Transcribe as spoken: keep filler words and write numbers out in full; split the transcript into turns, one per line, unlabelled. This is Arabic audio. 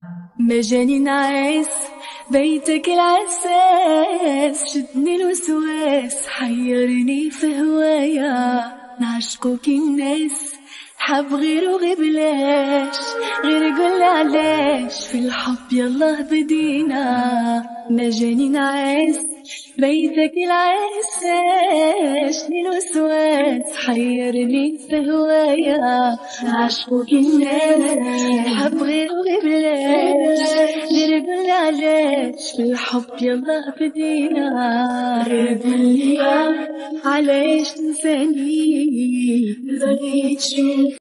مجاني نعيس بيتك العساس، شدني الوسواس حيرني في هوايا، نعشقوك الناس حب غير وغير بلاش، غير قولي علاش في الحب يلا بدينا. مجاني نعيس بيتك العساس، شدني الوسواس حيرني في هوايا، نعشقوك الناس حب غير وغير بلاش، غير قولي علاش في الحب يلا بدينا. غير قولي علاش تنساني بغيت شوف